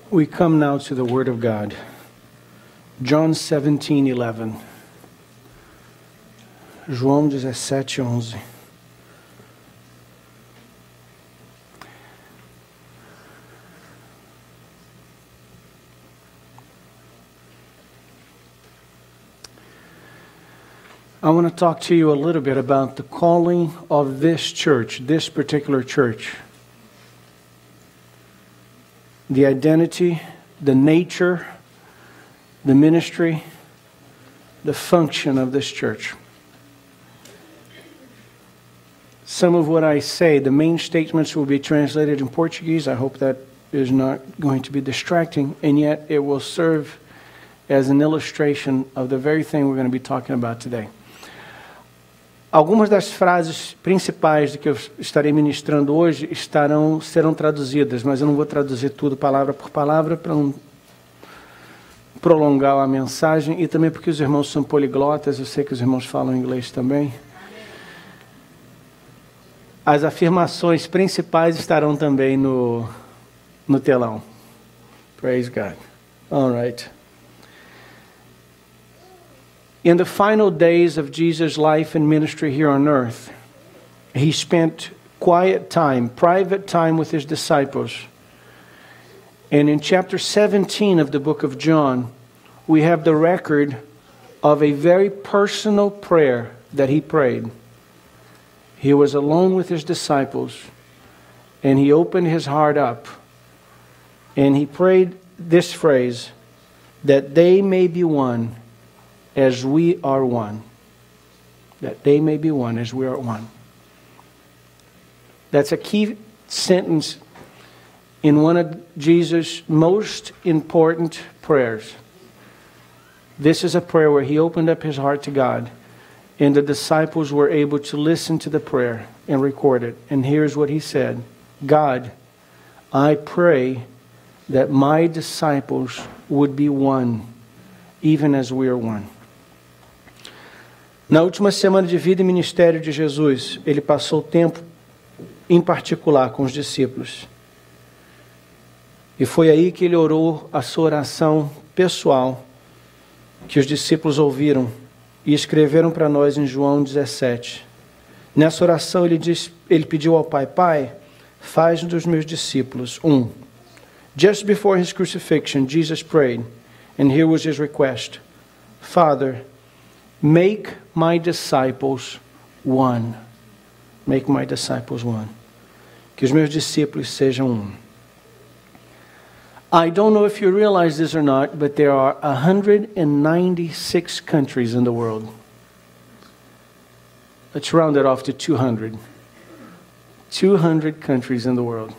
We come now to the Word of God. John 17:11. João 17:11. I want to talk to you a little bit about the calling of this church, this particular church. The identity, the nature, the ministry, the function of this church. Some of what I say, the main statements will be translated in Portuguese. I hope that is not going to be distracting, and yet it will serve as an illustration of the very thing we're going to be talking about today. Algumas das frases principais de que eu estarei ministrando hoje serão traduzidas, mas eu não vou traduzir tudo palavra por palavra para não prolongar a mensagem e também porque os irmãos são poliglotas, eu sei que os irmãos falam inglês também. As afirmações principais estarão também no telão. Praise God. All right. In the final days of Jesus' life and ministry here on earth, he spent quiet time, private time with his disciples. And in chapter 17 of the book of John, we have the record of a very personal prayer that he prayed. He was alone with his disciples, and he opened his heart up, and he prayed this phrase, that they may be one as we are one. That they may be one as we are one. That's a key sentence in one of Jesus' most important prayers. This is a prayer where he opened up his heart to God, and the disciples were able to listen to the prayer and record it. And here's what he said: God, I pray that my disciples would be one, even as we are one. Na última semana de vida e ministério de Jesus, ele passou tempo, em particular, com os discípulos. E foi aí que ele orou a sua oração pessoal, que os discípulos ouviram e escreveram para nós em João 17. Nessa oração ele pediu ao Pai: Pai, faz dos meus discípulos um. Just before his crucifixion, Jesus prayed, and here was his request: Father, make my disciples one. Make my disciples one. Que os meus discípulos sejam um. I don't know if you realize this or not, but there are 196 countries in the world. Let's round it off to 200. 200 countries in the world.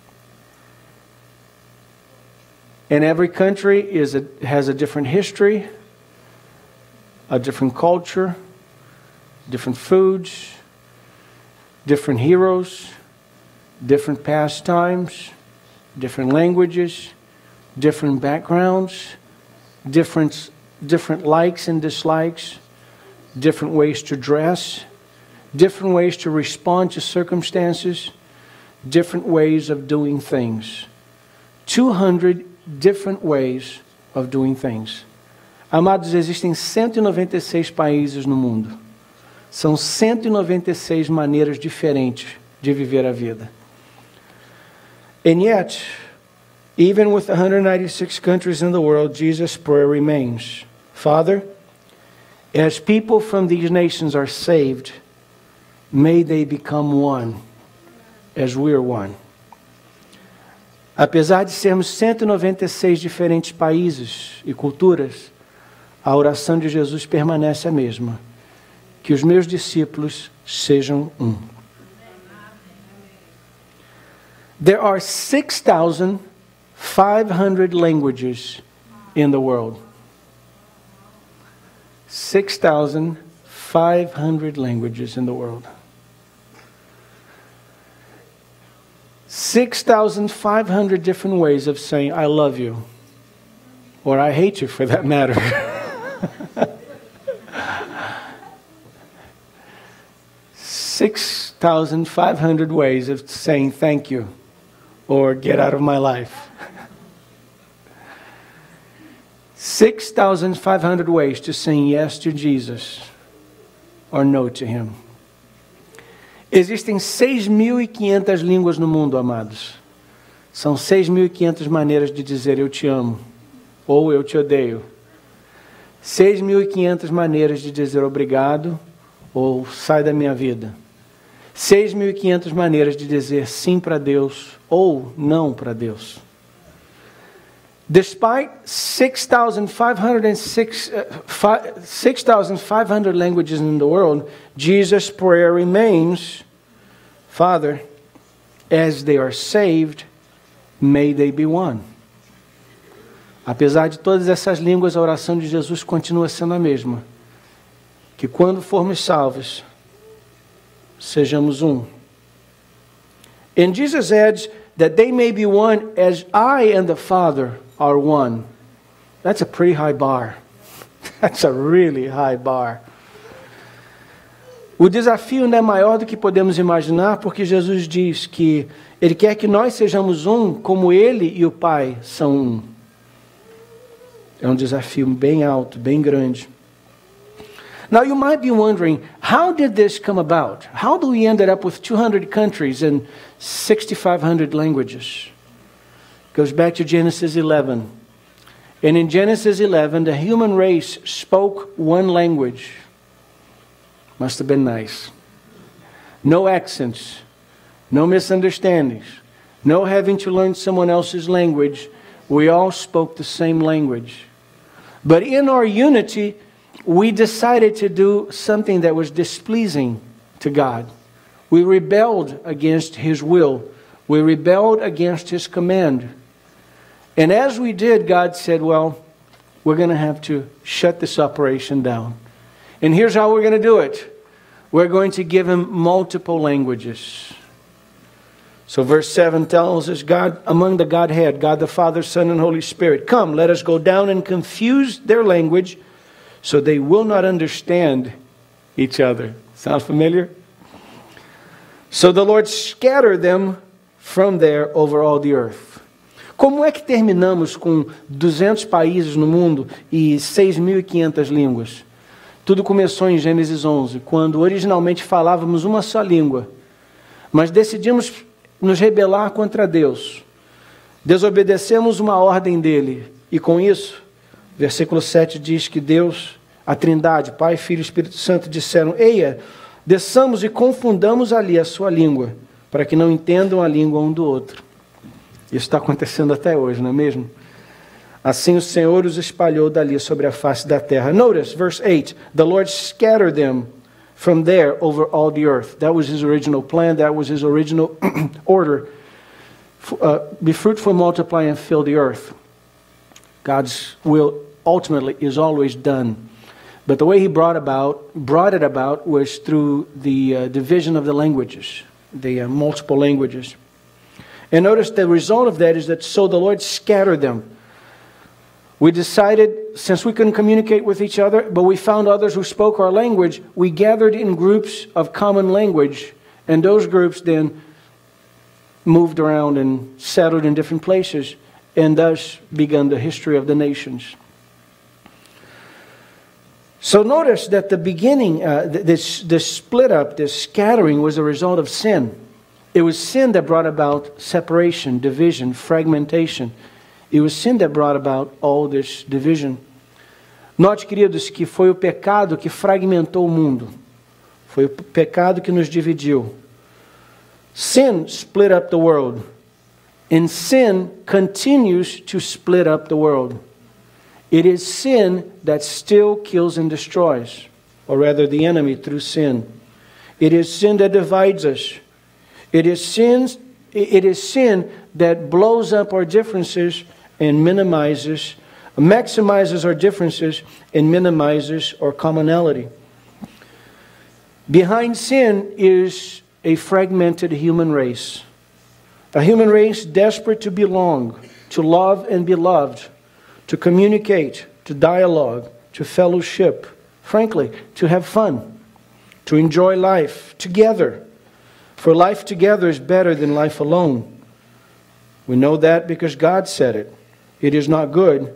And every country has a different history, a different culture, different foods, different heroes, different pastimes, different languages, different backgrounds, different likes and dislikes, different ways to dress, different ways to respond to circumstances, different ways of doing things. 200 different ways of doing things. Amados, existem 196 países no mundo. São 196 maneiras diferentes de viver a vida. And yet, even with 196 countries in the world, Jesus' prayer remains: Father, as people from these nations are saved, may they become one, as we are one. Apesar de sermos 196 diferentes países e culturas, a oração de Jesus permanece a mesma: que os meus discípulos sejam um. There are 6,500 languages in the world. 6,500 languages in the world. 6,500 different ways of saying I love you, or I hate you for that matter. 6,500 ways of saying thank you or get out of my life. 6,500 ways to saying yes to Jesus or no to Him. Existem 6.500 línguas no mundo, amados. São 6.500 maneiras de dizer eu te amo ou eu te odeio. 6.500 maneiras de dizer obrigado ou sai da minha vida. 6.500 maneiras de dizer sim para Deus ou não para Deus. Despite 6,500 languages in the world, Jesus' prayer remains, Father, as they are saved, may they be one. Apesar de todas essas línguas, a oração de Jesus continua sendo a mesma. Que quando formos salvos, sejamos um. And Jesus adds that they may be one as I and the Father are one. That's a pretty high bar. That's a really high bar. O desafio não é maior do que podemos imaginar, porque Jesus diz que Ele quer que nós sejamos um, como Ele e o Pai são um. É um desafio bem alto, bem grande. Now you might be wondering, how did this come about? How do we ended up with 200 countries and 6,500 languages? It goes back to Genesis 11. And in Genesis 11, the human race spoke one language. Must have been nice. No accents, no misunderstandings, no having to learn someone else's language. We all spoke the same language. But in our unity, we decided to do something that was displeasing to God. We rebelled against His will. We rebelled against His command. And as we did, God said, well, we're going to have to shut this operation down. And here's how we're going to do it. We're going to give Him multiple languages. So verse 7 tells us, God, among the Godhead, God the Father, Son, and Holy Spirit, come, let us go down and confuse their language so they will not understand each other. Sound familiar? So the Lord scattered them from there over all the earth. Como é que terminamos com 200 países no mundo e 6.500 línguas? Tudo começou em Gênesis 11, quando originalmente falávamos uma só língua, mas decidimos nos rebelar contra Deus. Desobedecemos uma ordem dele. E com isso, versículo 7 diz que Deus, a Trindade, Pai, Filho e Espírito Santo, disseram, eia, desçamos e confundamos ali a sua língua, para que não entendam a língua um do outro. Isso está acontecendo até hoje, não é mesmo? Assim o Senhor os espalhou dali sobre a face da terra. Notice, verse 8, the Lord scattered them from there over all the earth. That was His original plan. That was His original order. Be fruitful, multiply, and fill the earth. God's will ultimately is always done. But the way He brought it about was through the division of the languages, the multiple languages. And notice the result of that is that so the Lord scattered them. We decided, since we couldn't communicate with each other, but we found others who spoke our language, we gathered in groups of common language, and those groups then moved around and settled in different places, and thus began the history of the nations. So notice that the beginning, this split up, this scattering was a result of sin. It was sin that brought about separation, division, fragmentation. It was sin that brought about all this division. Note, queridos, que foi o pecado que fragmentou o mundo. Foi o pecado que nos dividiu. Sin split up the world. And sin continues to split up the world. It is sin that still kills and destroys. Or rather, the enemy through sin. It is sin that divides us. It is sin that blows up our differences and maximizes our differences and minimizes our commonality. Behind sin is a fragmented human race. A human race desperate to belong, to love and be loved, to communicate, to dialogue, to fellowship, frankly, to have fun, to enjoy life together. For life together is better than life alone. We know that because God said it. It is not good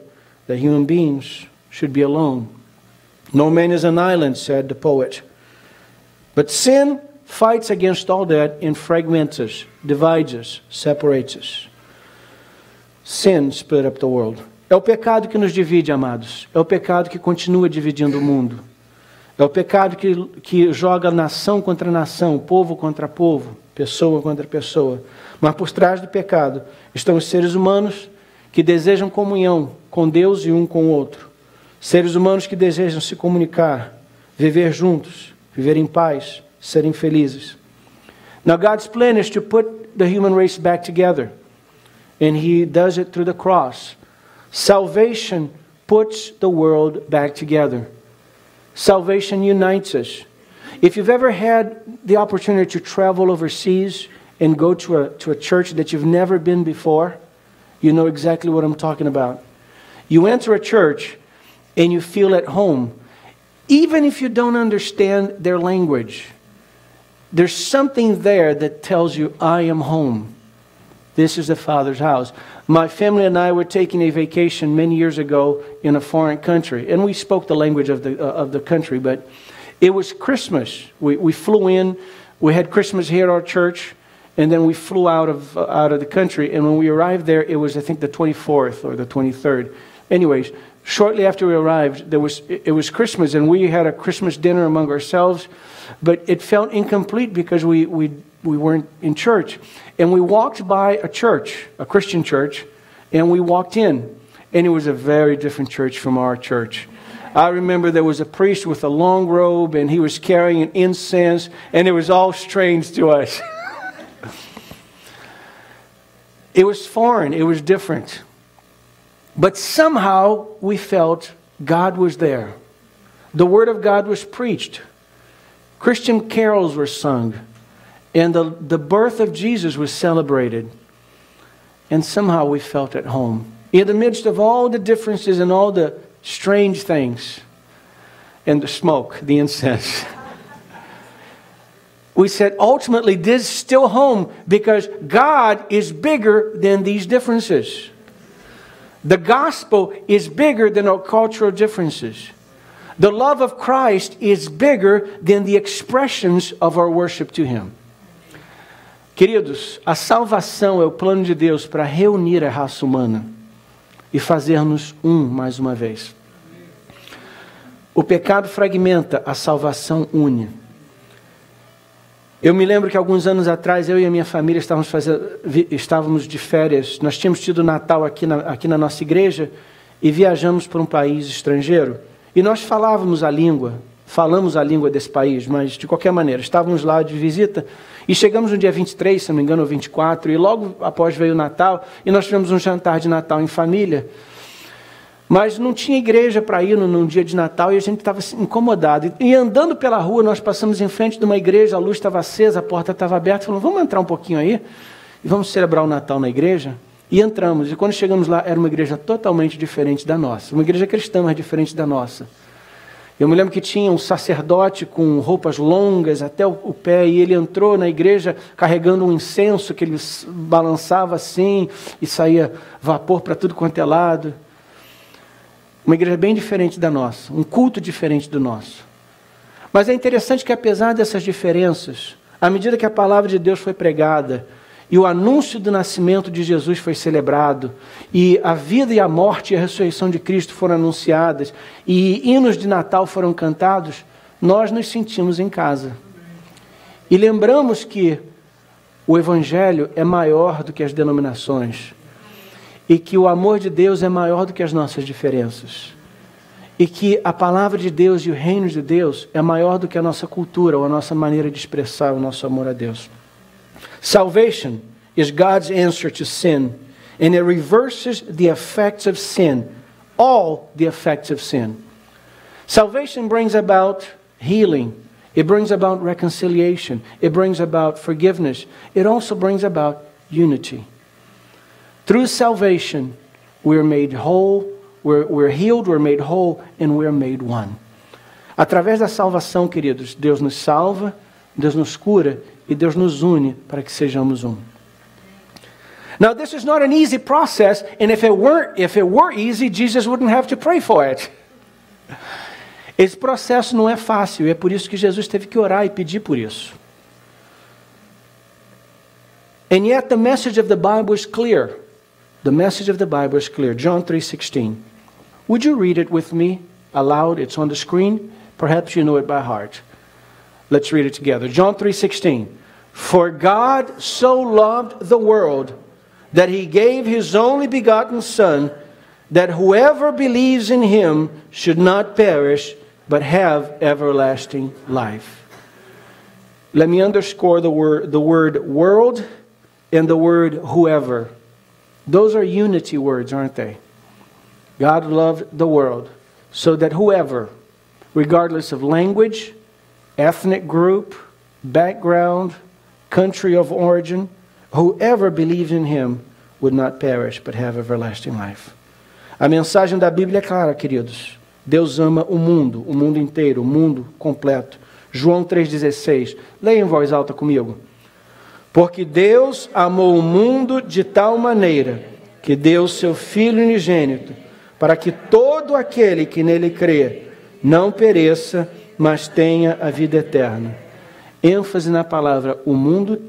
that human beings should be alone. No man is an island, said the poet. But sin fights against all that and fragments us, divides us, separates us. Sin split up the world. É o pecado que nos divide, amados. É o pecado que continua dividindo o mundo. É o pecado que joga nação contra nação, povo contra povo, pessoa contra pessoa. Mas por trás do pecado estão os seres humanos que desejam comunhão com Deus e um com o outro. Seres humanos que desejam se comunicar, viver juntos, viver em paz, serem felizes. Now God's plan is to put the human race back together. And He does it through the cross. Salvation puts the world back together. Salvation unites us. If you've ever had the opportunity to travel overseas and go to a church that you've never been before, you know exactly what I'm talking about. You enter a church and you feel at home, even if you don't understand their language. There's something there that tells you, I am home. This is the Father's house. My family and I were taking a vacation many years ago in a foreign country, and we spoke the language of the country, but it was Christmas. We flew in, we had Christmas here at our church, and then we flew out of the country, and when we arrived there, it was, I think, the 24th or the 23rd. Anyways, shortly after we arrived, it was Christmas, and we had a Christmas dinner among ourselves, but it felt incomplete because we weren't in church. And we walked by a church, a Christian church, and we walked in. And it was a very different church from our church. I remember there was a priest with a long robe, and he was carrying an incense, and it was all strange to us. It was foreign, it was different. But somehow we felt God was there. The Word of God was preached. Christian carols were sung. And the birth of Jesus was celebrated. And somehow we felt at home. In the midst of all the differences and all the strange things. And the smoke, the incense. We said, ultimately, this is still home because God is bigger than these differences. The gospel is bigger than our cultural differences. The love of Christ is bigger than the expressions of our worship to Him. Queridos, a salvação é o plano de Deus para reunir a raça humana e fazer-nos mais uma vez. O pecado fragmenta, a salvação une. Eu me lembro que alguns anos atrás, eu e a minha família estávamos de férias. Nós tínhamos tido Natal aqui na nossa igreja e viajamos para um país estrangeiro. E nós falamos a língua desse país, mas de qualquer maneira, estávamos lá de visita e chegamos no dia 23, se não me engano, ou 24, e logo após veio o Natal, e nós tivemos um jantar de Natal em família. Mas não tinha igreja para ir num dia de Natal e a gente estava incomodado. E andando pela rua, nós passamos em frente de uma igreja, a luz estava acesa, a porta estava aberta, falamos, vamos entrar um pouquinho aí e vamos celebrar o Natal na igreja? E entramos, e quando chegamos lá, era uma igreja totalmente diferente da nossa. Uma igreja cristã, mas diferente da nossa. Eu me lembro que tinha um sacerdote com roupas longas até o pé, e ele entrou na igreja carregando um incenso que ele balançava assim, e saía vapor para tudo quanto é lado. Uma igreja bem diferente da nossa, um culto diferente do nosso. Mas é interessante que apesar dessas diferenças, à medida que a palavra de Deus foi pregada, e o anúncio do nascimento de Jesus foi celebrado, e a vida e a morte e a ressurreição de Cristo foram anunciadas, e hinos de Natal foram cantados, nós nos sentimos em casa. E lembramos que o Evangelho é maior do que as denominações, e que o amor de Deus é maior do que as nossas diferenças, e que a palavra de Deus e o reino de Deus é maior do que a nossa cultura ou a nossa maneira de expressar o nosso amor a Deus. Salvation is God's answer to sin, and it reverses the effects of sin, all the effects of sin. Salvation brings about healing. It brings about reconciliation. It brings about forgiveness. It also brings about unity. Through salvation, we're made whole, we're healed, we're made whole, and we're made one. Através da salvação, queridos, Deus nos salva, Deus nos cura, e Deus nos une para que sejamos um. Now, this is not an easy process, and if it were easy, Jesus wouldn't have to pray for it. Esse processo não é fácil, e é por isso que Jesus teve que orar e pedir por isso. And yet the message of the Bible is clear. The message of the Bible is clear. John 3:16. Would you read it with me aloud? It's on the screen. Perhaps you know it by heart. Let's read it together. John 3:16. For God so loved the world that He gave His only begotten Son, that whoever believes in Him should not perish, but have everlasting life. Let me underscore the word world and the word whoever. Those are unity words, aren't they? God loved the world so that whoever, regardless of language, ethnic group, background, country of origin, whoever believes in Him would not perish, but have everlasting life. A mensagem da Bíblia é clara, queridos. Deus ama o mundo inteiro, o mundo completo. João 3,16. Leia em voz alta comigo. Porque Deus amou o mundo de tal maneira que deu seu Filho unigênito, para que todo aquele que nele crê não pereça, mas tenha a vida eterna. ênfase na palavra o mundo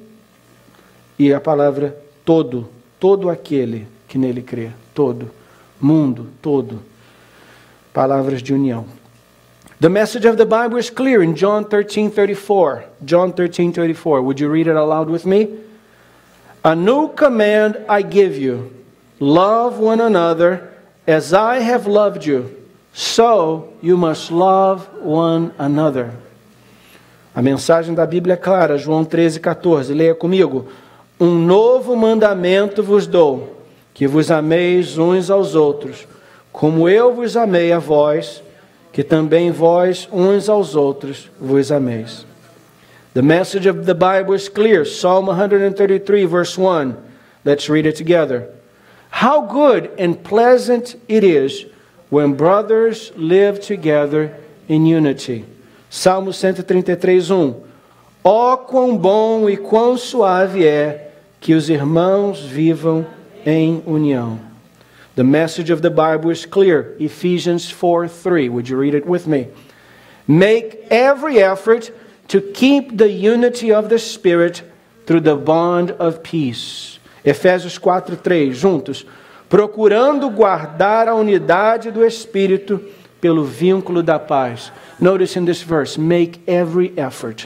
e a palavra todo. Todo aquele que nele crê. Todo. Mundo. Todo. Palavras de união. The message of the Bible is clear in John 13:34. John 13:34. Would you read it aloud with me? A new command I give you. Love one another as I have loved you. So you must love one another. A mensagem da Bíblia é clara. João 13:14. Leia comigo. Um novo mandamento vos dou, que vos ameis uns aos outros, como eu vos amei a vós, que também vós uns aos outros vos ameis. The message of the Bible is clear. Psalm 133 verse 1. Let's read it together. How good and pleasant it is when brothers live together in unity. Salmo 133:1. Ó quão bom e quão suave é que os irmãos vivam em união. The message of the Bible is clear. Ephesians 4:3. Would you read it with me? Make every effort to keep the unity of the Spirit through the bond of peace. Efésios 4:3. Juntos. Procurando guardar a unidade do Espírito pelo vínculo da paz. Notice in this verse, make every effort.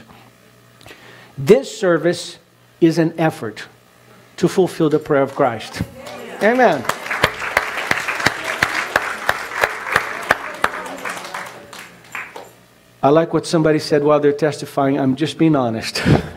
This service is an effort to fulfill the prayer of Christ. Amen. I like what somebody said while they're testifying. I'm just being honest.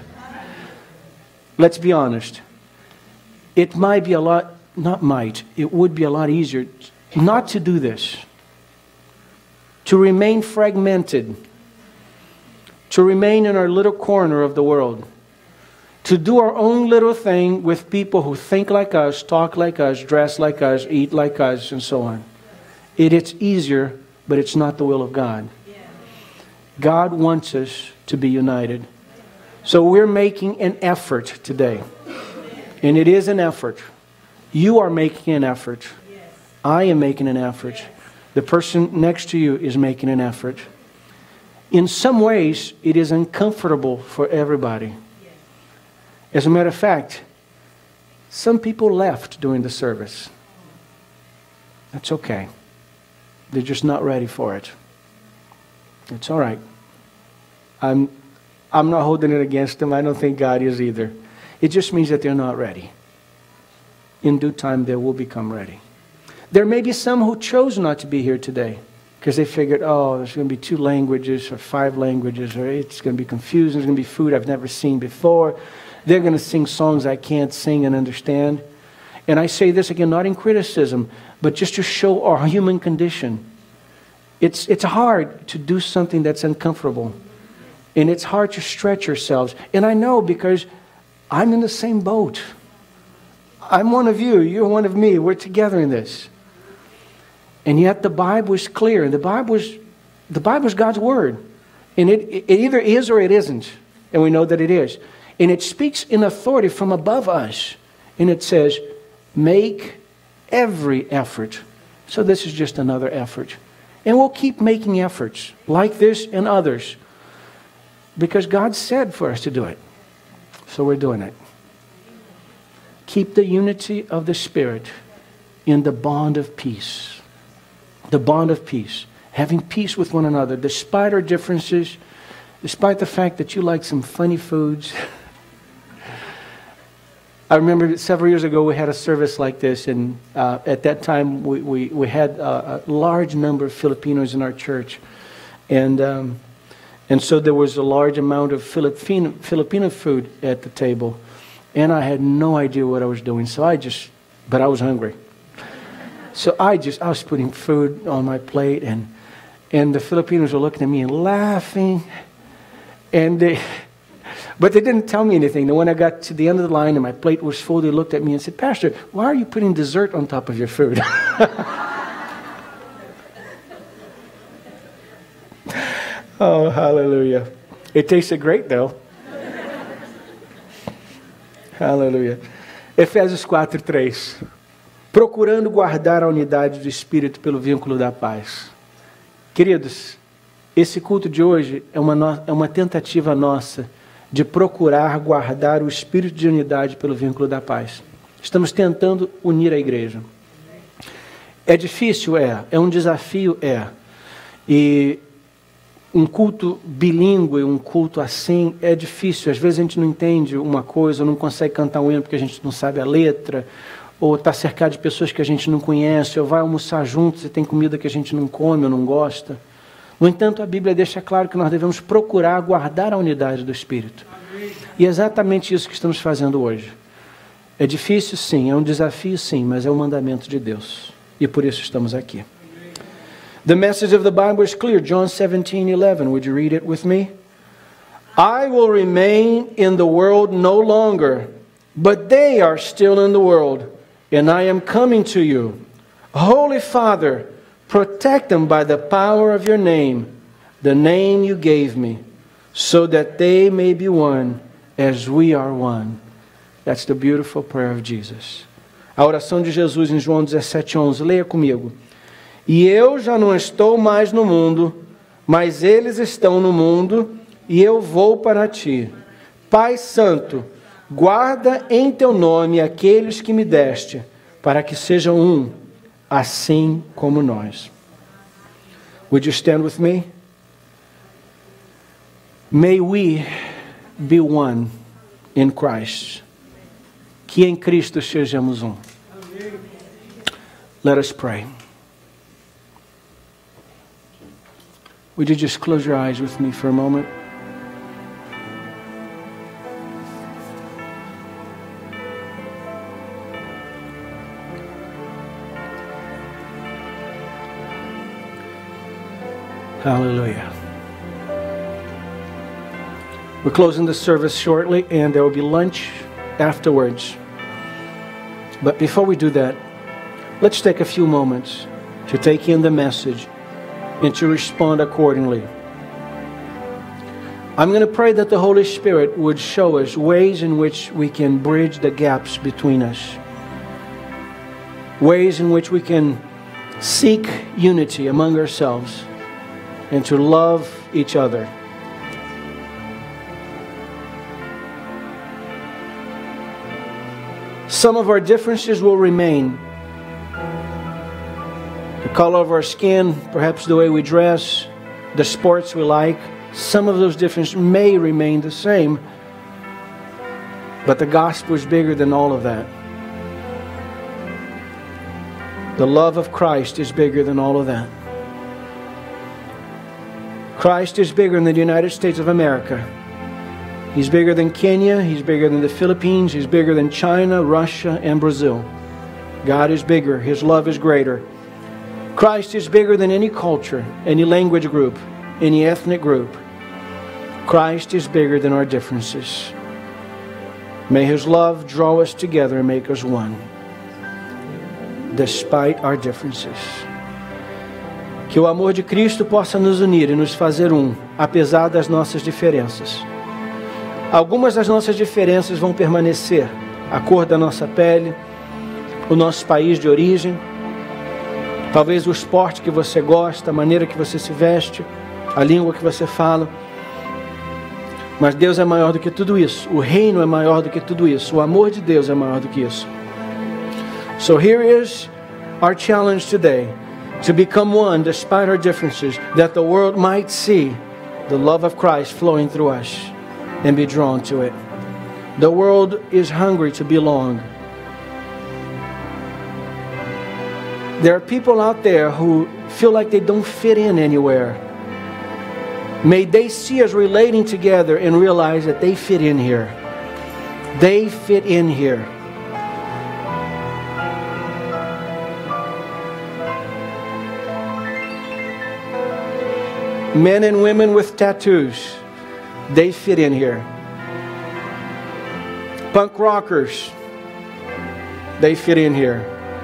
Let's be honest. It might be a lot, not might, it would be a lot easier not to do this. To remain fragmented. To remain in our little corner of the world. To do our own little thing with people who think like us, talk like us, dress like us, eat like us, and so on. It's easier, but it's not the will of God. God wants us to be united. So we're making an effort today. And it is an effort. You are making an effort. I am making an effort. The person next to you is making an effort. In some ways, it is uncomfortable for everybody. As a matter of fact, some people left during the service. That's okay. They're just not ready for it. It's all right. I'm not holding it against them. I don't think God is either. It just means that they're not ready. In due time, they will become ready. There may be some who chose not to be here today because they figured, oh, there's going to be 2 languages or 5 languages, or it's going to be confusing. There's going to be food I've never seen before. They're going to sing songs I can't sing and understand. And I say this again, not in criticism, but just to show our human condition. It's hard to do something that's uncomfortable. And it's hard to stretch yourselves. And I know because I'm in the same boat. I'm one of you. You're one of me. We're together in this. And yet the Bible is clear. The Bible is God's Word. And it either is or it isn't. And we know that it is. And it speaks in authority from above us. And it says, Make every effort. So this is just another effort. And we'll keep making efforts like this and others because God said for us to do it. So we're doing it. Keep the unity of the Spirit in the bond of peace. The bond of peace. Having peace with one another despite our differences, despite the fact that you like some funny foods. I remember several years ago we had a service like this, and at that time we had a large number of Filipinos in our church, and so there was a large amount of Filipino food at the table, and I had no idea what I was doing, but I was hungry, so I was putting food on my plate, and the Filipinos were looking at me and laughing, but they didn't tell me anything. And when I got to the end of the line and my plate was full, they looked at me and said, "Pastor, why are you putting dessert on top of your food?" Oh, hallelujah. It tasted great, though. Aleluia. Efésios 4:3. Procurando guardar a unidade do Espírito pelo vínculo da paz. Queridos, esse culto de hoje é uma tentativa nossa de procurar guardar o espírito de unidade pelo vínculo da paz. Estamos tentando unir a igreja. É difícil? É um desafio? E um culto bilíngue, um culto assim, é difícil. Às vezes a gente não entende uma coisa, não consegue cantar um hino porque a gente não sabe a letra, ou está cercado de pessoas que a gente não conhece, ou vai almoçar juntos e tem comida que a gente não come ou não gosta. No entanto, a Bíblia deixa claro que nós devemos procurar guardar a unidade do Espírito. E é exatamente isso que estamos fazendo hoje. É difícil, sim, é um desafio, sim, mas é um mandamento de Deus. E por isso estamos aqui. The message of the Bible is clear. John 17:11. Would you read it with me? I will remain in the world no longer, but they are still in the world, and I am coming to you. Holy Father, protect them by the power of your name, the name you gave me, so that they may be one as we are one. That's the beautiful prayer of Jesus. A oração de Jesus em João 17:11. Leia comigo. E eu já não estou mais no mundo, mas eles estão no mundo, e eu vou para ti. Pai Santo, guarda em teu nome aqueles que me deste, para que sejam um, assim como nós. Would you stand with me? May we be one in Christ. Que em Cristo sejamos um. Let us pray. Would you just close your eyes with me for a moment? Hallelujah. We're closing the service shortly, and there will be lunch afterwards. But before we do that, let's take a few moments to take in the message and to respond accordingly. I'm going to pray that the Holy Spirit would show us ways in which we can bridge the gaps between us. Ways in which we can seek unity among ourselves and to love each other. Some of our differences will remain. The color of our skin, perhaps the way we dress, the sports we like, some of those differences may remain the same, but the gospel is bigger than all of that. The love of Christ is bigger than all of that. Christ is bigger than the United States of America. He's bigger than Kenya, He's bigger than the Philippines, He's bigger than China, Russia, and Brazil. God is bigger, His love is greater. Christ is bigger than any culture, any language group, any ethnic group. Christ is bigger than our differences. May His love draw us together and make us one, despite our differences. Que o amor de Cristo possa nos unir e nos fazer um, apesar das nossas diferenças. Algumas das nossas diferenças vão permanecer. A cor da nossa pele, o nosso país de origem, talvez o esporte que você gosta, a maneira que você se veste, a língua que você fala. Mas Deus é maior do que tudo isso. O reino é maior do que tudo isso. O amor de Deus é maior do que isso. So here is our challenge today, to become one despite our differences, that the world might see the love of Christ flowing through us and be drawn to it. The world is hungry to belong. There are people out there who feel like they don't fit in anywhere. May they see us relating together and realize that they fit in here. They fit in here. Men and women with tattoos, they fit in here. Punk rockers, they fit in here.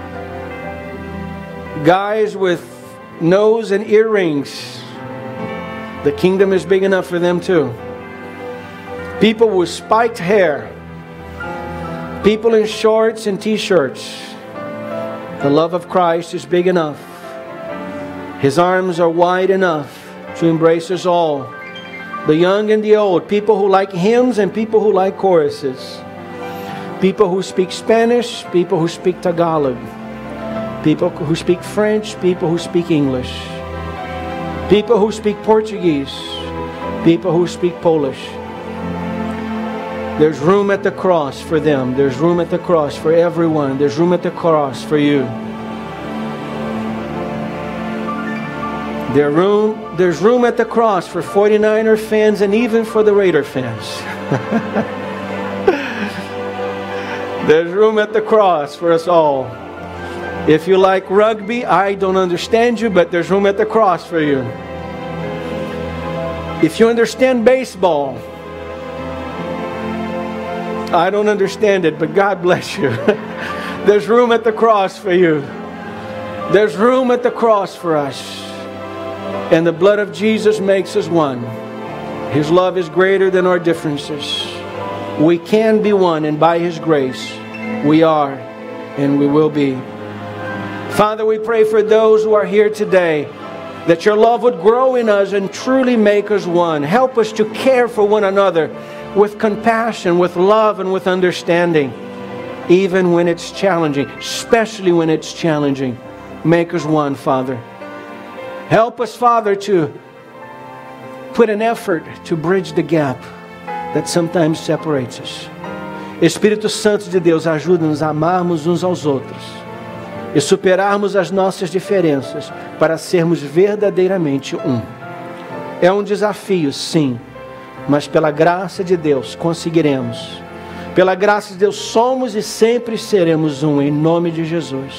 Guys with nose and earrings, the kingdom is big enough for them too. People with spiked hair, people in shorts and t-shirts. The love of Christ is big enough. His arms are wide enough to embrace us all. The young and the old, people who like hymns and people who like choruses. People who speak Spanish, people who speak Tagalog. People who speak French, people who speak English. People who speak Portuguese, people who speak Polish. There's room at the cross for them. There's room at the cross for everyone. There's room at the cross for you. There's room at the cross for 49er fans and even for the Raider fans. There's room at the cross for us all. If you like rugby, I don't understand you, but there's room at the cross for you. If you understand baseball, I don't understand it, but God bless you. There's room at the cross for you. There's room at the cross for us. And the blood of Jesus makes us one. His love is greater than our differences. We can be one, and by His grace, we are and we will be. Father, we pray for those who are here today, that your love would grow in us and truly make us one. Help us to care for one another with compassion, with love, and with understanding, even when it's challenging, especially when it's challenging. Make us one, Father. Help us, Father, to put an effort to bridge the gap that sometimes separates us. Espírito Santo de Deus, ajuda-nos a amarmos uns aos outros e superarmos as nossas diferenças para sermos verdadeiramente um. É um desafio, sim, mas pela graça de Deus conseguiremos. Pela graça de Deus somos e sempre seremos um, em nome de Jesus.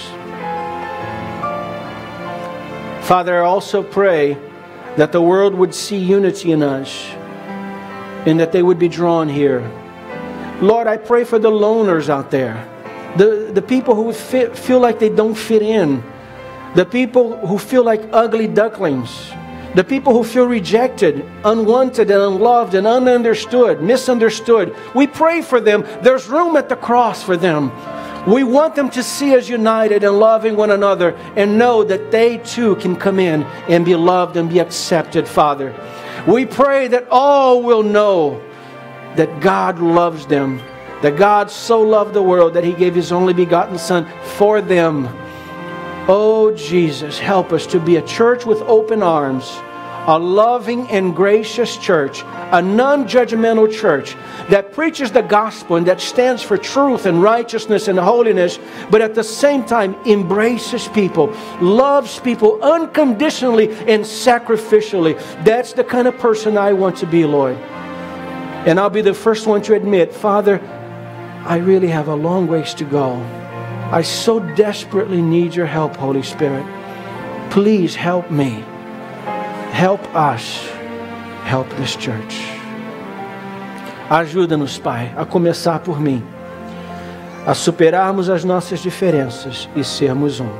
Father, I also pray that the world would see unity in us and that they would be drawn here. Lord, I pray for the loners out there, the people who feel like they don't fit in, the people who feel like ugly ducklings, the people who feel rejected, unwanted and unloved and ununderstood, misunderstood. We pray for them. There's room at the cross for them. We want them to see us united and loving one another and know that they too can come in and be loved and be accepted, Father. We pray that all will know that God loves them, that God so loved the world that He gave His only begotten Son for them. Oh Jesus, help us to be a church with open arms, a loving and gracious church, a non-judgmental church that preaches the gospel and that stands for truth and righteousness and holiness, but at the same time embraces people, loves people unconditionally and sacrificially. That's the kind of person I want to be, Lord. And I'll be the first one to admit, Father, I really have a long ways to go. I so desperately need your help, Holy Spirit. Please help me. Help us. Help this church. Ajuda-nos, Pai, a começar por mim, a superarmos as nossas diferenças e sermos um.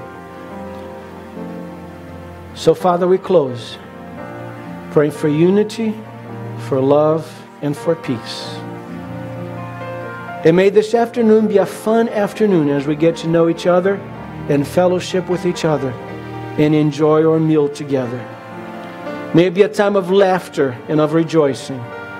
So, Father, we close, praying for unity, for love, and for peace. And may this afternoon be a fun afternoon as we get to know each other and fellowship with each other and enjoy our meal together. May it be a time of laughter and of rejoicing.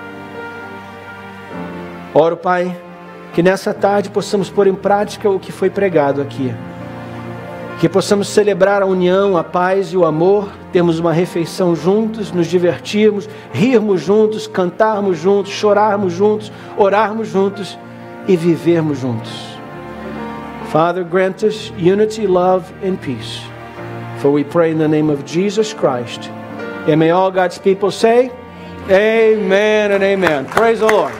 Oro, Pai, que nessa tarde possamos pôr em prática o que foi pregado aqui. Que possamos celebrar a união, a paz e o amor, termos uma refeição juntos, nos divertirmos, rirmos juntos, cantarmos juntos, chorarmos juntos, orarmos juntos e vivermos juntos. Father, grant us unity, love, and peace. For we pray in the name of Jesus Christ. And may all God's people say, amen and amen. Praise the Lord.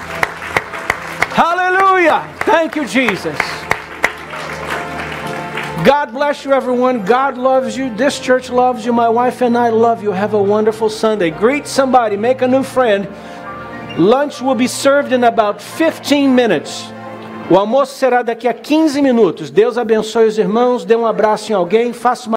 Hallelujah. Thank you, Jesus. God bless you, everyone. God loves you. This church loves you. My wife and I love you. Have a wonderful Sunday. Greet somebody. Make a new friend. Lunch will be served in about 15 minutes. O almoço será daqui a 15 minutos. Deus abençoe os irmãos. Dê um abraço em alguém. Faça uma